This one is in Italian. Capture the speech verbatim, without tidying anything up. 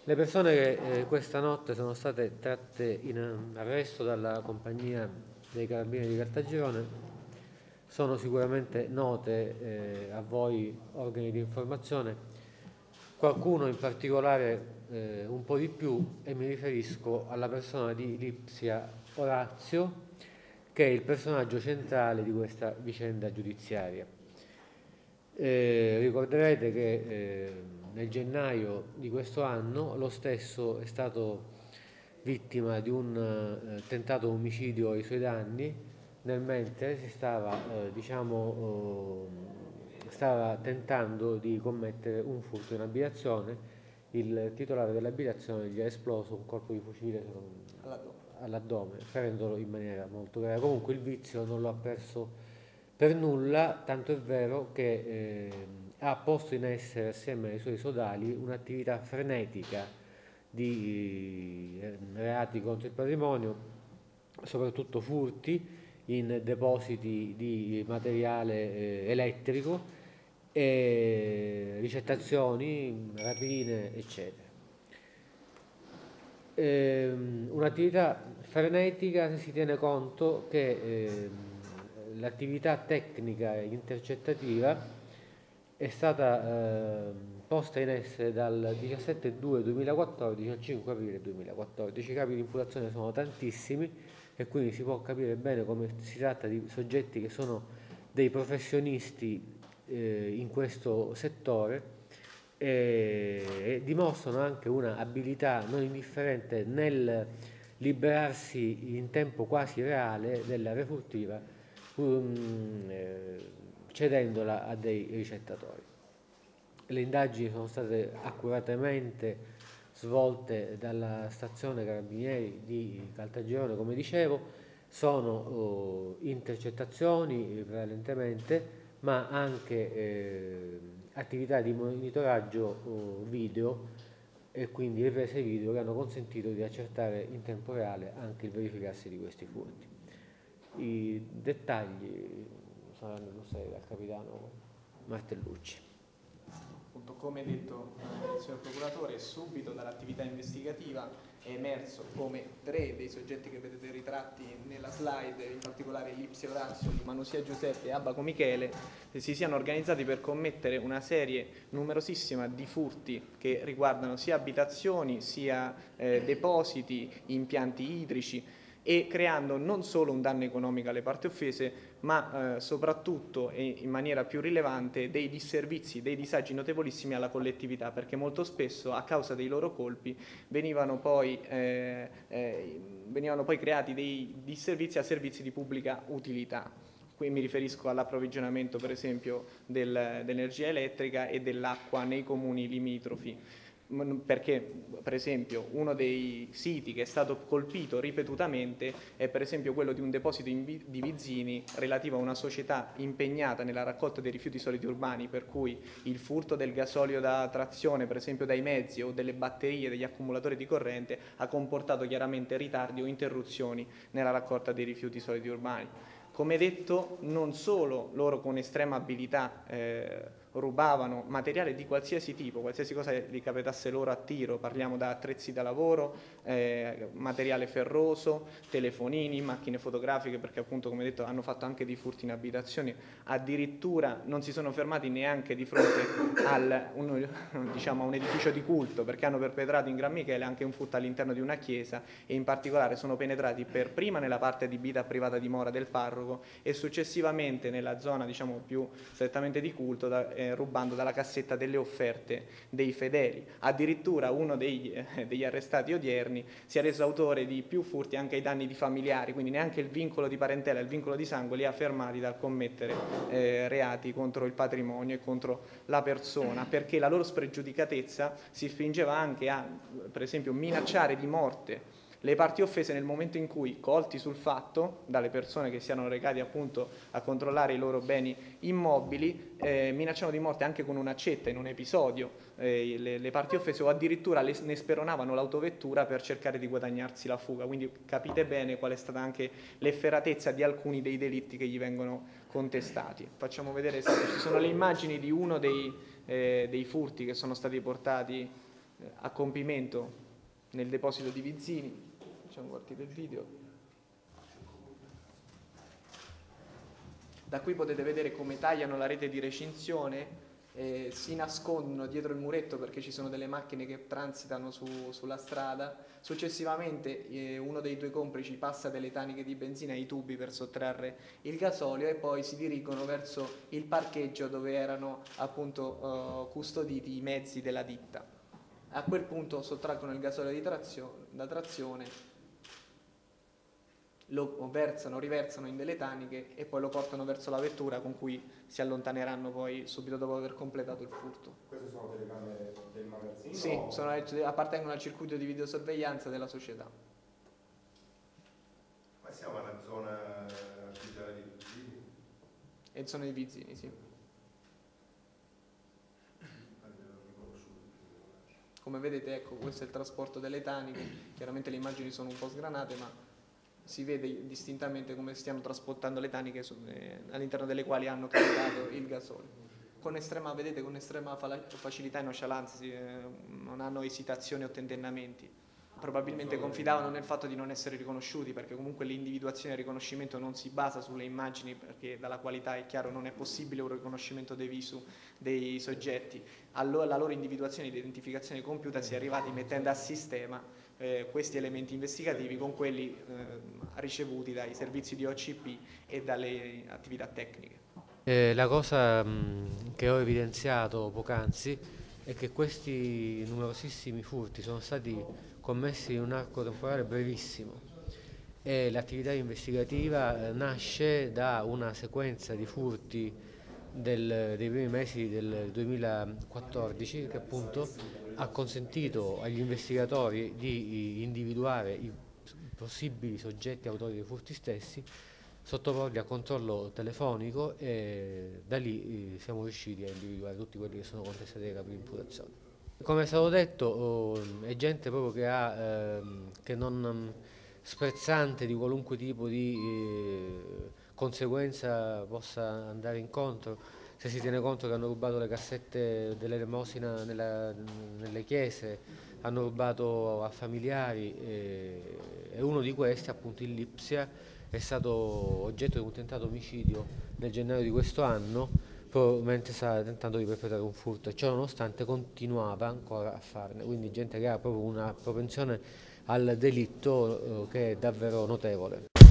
Le persone che eh, questa notte sono state tratte in arresto dalla compagnia dei Carabinieri di Caltagirone sono sicuramente note eh, a voi organi di informazione, qualcuno in particolare eh, un po' di più, e mi riferisco alla persona di Lipsia Orazio, che è il personaggio centrale di questa vicenda giudiziaria. Eh, ricorderete che eh, nel gennaio di questo anno lo stesso è stato vittima di un eh, tentato omicidio ai suoi danni, nel mentre si stava, eh, diciamo, eh, stava tentando di commettere un furto in abitazione. Il titolare dell'abitazione gli ha esploso un colpo di fucile all'addome, ferendolo in maniera molto grave. Comunque il vizio non lo ha perso per nulla, tanto è vero che eh, ha posto in essere assieme ai suoi sodali un'attività frenetica di eh, reati contro il patrimonio, soprattutto furti in depositi di materiale eh, elettrico, e ricettazioni, rapine, eccetera. Ehm, un'attività frenetica se si tiene conto che ehm, l'attività tecnica e intercettativa è stata eh, posta in essere dal diciassette due duemilaquattordici al cinque aprile duemilaquattordici. I capi di imputazione sono tantissimi e quindi si può capire bene come si tratta di soggetti che sono dei professionisti eh, in questo settore, e, e dimostrano anche una abilità non indifferente nel liberarsi in tempo quasi reale della refurtiva, um, eh, cedendola a dei ricettatori. Le indagini sono state accuratamente svolte dalla stazione Carabinieri di Caltagirone, come dicevo, sono oh, intercettazioni prevalentemente, ma anche eh, attività di monitoraggio oh, video e quindi riprese video che hanno consentito di accertare in tempo reale anche il verificarsi di questi furti. I dettagli saranno illustrati dal capitano Martellucci. Appunto, come detto il signor procuratore, subito dall'attività investigativa è emerso come tre dei soggetti che vedete ritratti nella slide, in particolare Lipsia Orazio, Manusia Giuseppe e Abaco Michele, si siano organizzati per commettere una serie numerosissima di furti che riguardano sia abitazioni, sia eh, depositi, impianti idrici, e creando non solo un danno economico alle parti offese, ma eh, soprattutto e in maniera più rilevante dei disservizi, dei disagi notevolissimi alla collettività, perché molto spesso a causa dei loro colpi venivano poi, eh, eh, venivano poi creati dei disservizi a servizi di pubblica utilità. Qui mi riferisco all'approvvigionamento per esempio del, dell'energia elettrica e dell'acqua nei comuni limitrofi, perché per esempio uno dei siti che è stato colpito ripetutamente è per esempio quello di un deposito di Vizzini relativo a una società impegnata nella raccolta dei rifiuti solidi urbani, per cui il furto del gasolio da trazione per esempio dai mezzi o delle batterie, degli accumulatori di corrente ha comportato chiaramente ritardi o interruzioni nella raccolta dei rifiuti solidi urbani. Come detto, non solo loro con estrema abilità eh, rubavano materiale di qualsiasi tipo, qualsiasi cosa gli capitasse loro a tiro, parliamo da attrezzi da lavoro, eh, materiale ferroso, telefonini, macchine fotografiche, perché appunto come detto hanno fatto anche dei furti in abitazioni, addirittura non si sono fermati neanche di fronte al, un, diciamo, a un edificio di culto, perché hanno perpetrato in Gran Michele anche un furto all'interno di una chiesa e in particolare sono penetrati per prima nella parte adibita a privata dimora del parroco e successivamente nella zona diciamo più strettamente di culto da, eh, rubando dalla cassetta delle offerte dei fedeli. Addirittura uno degli, eh, degli arrestati odierni si è reso autore di più furti anche ai danni di familiari, quindi neanche il vincolo di parentela, il vincolo di sangue li ha fermati dal commettere eh, reati contro il patrimonio e contro la persona, perché la loro spregiudicatezza si spingeva anche a, per esempio, minacciare di morte le parti offese nel momento in cui, colti sul fatto dalle persone che si erano recati appunto a controllare i loro beni immobili, eh, minacciano di morte anche con un'accetta in un episodio eh, le, le parti offese, o addirittura le, ne speronavano l'autovettura per cercare di guadagnarsi la fuga. Quindi capite bene qual è stata anche l'efferatezza di alcuni dei delitti che gli vengono contestati. Facciamo vedere, esatto, ci sono le immagini di uno dei, eh, dei furti che sono stati portati eh, a compimento nel deposito di Vizzini. Facciamo partire il video. Da qui potete vedere come tagliano la rete di recinzione, eh, si nascondono dietro il muretto perché ci sono delle macchine che transitano su, sulla strada. Successivamente eh, uno dei due complici passa delle taniche di benzina ai tubi per sottrarre il gasolio e poi si dirigono verso il parcheggio dove erano appunto eh, custoditi i mezzi della ditta. A quel punto sottraggono il gasolio di trazio- da trazione, lo versano, riversano in delle taniche e poi lo portano verso la vettura con cui si allontaneranno poi subito dopo aver completato il furto. Queste sono telecamere del magazzino? Sì, sono, appartengono al circuito di videosorveglianza della società. Ma siamo nella zona artigianale di Vizzini? E sono i Vizzini, sì. Come vedete, ecco, questo è il trasporto delle taniche. Chiaramente le immagini sono un po' sgranate, ma si vede distintamente come stiano trasportando le taniche eh, all'interno delle quali hanno caricato il gasolio. Con estrema, vedete, con estrema facilità e nonchalance, eh, non hanno esitazioni o tentennamenti. Probabilmente confidavano nel fatto di non essere riconosciuti, perché comunque l'individuazione e il riconoscimento non si basa sulle immagini, perché dalla qualità è chiaro non è possibile un riconoscimento dei visu dei soggetti. Allora la loro individuazione e identificazione compiuta si è arrivati mettendo a sistema eh, questi elementi investigativi con quelli eh, ricevuti dai servizi di O C P e dalle attività tecniche. Eh, la cosa mh, che ho evidenziato poc'anzi è che questi numerosissimi furti sono stati commessi in un arco temporale brevissimo e l'attività investigativa eh, nasce da una sequenza di furti del, dei primi mesi del duemilaquattordici che appunto ha consentito agli investigatori di individuare i possibili soggetti autori dei furti stessi, sottoporli a controllo telefonico e da lì siamo riusciti a individuare tutti quelli che sono contestati ai capi di imputazione. Come è stato detto, oh, è gente proprio che ha eh, che non sprezzante di qualunque tipo di eh, conseguenza possa andare incontro, se si tiene conto che hanno rubato le cassette dell'elemosina nella, nelle chiese, hanno rubato a familiari eh, e uno di questi, appunto il Lipsia, è stato oggetto di un tentato omicidio nel gennaio di questo anno, mentre stava tentando di perpetrare un furto, e ciò nonostante continuava ancora a farne, quindi gente che ha proprio una propensione al delitto eh, che è davvero notevole.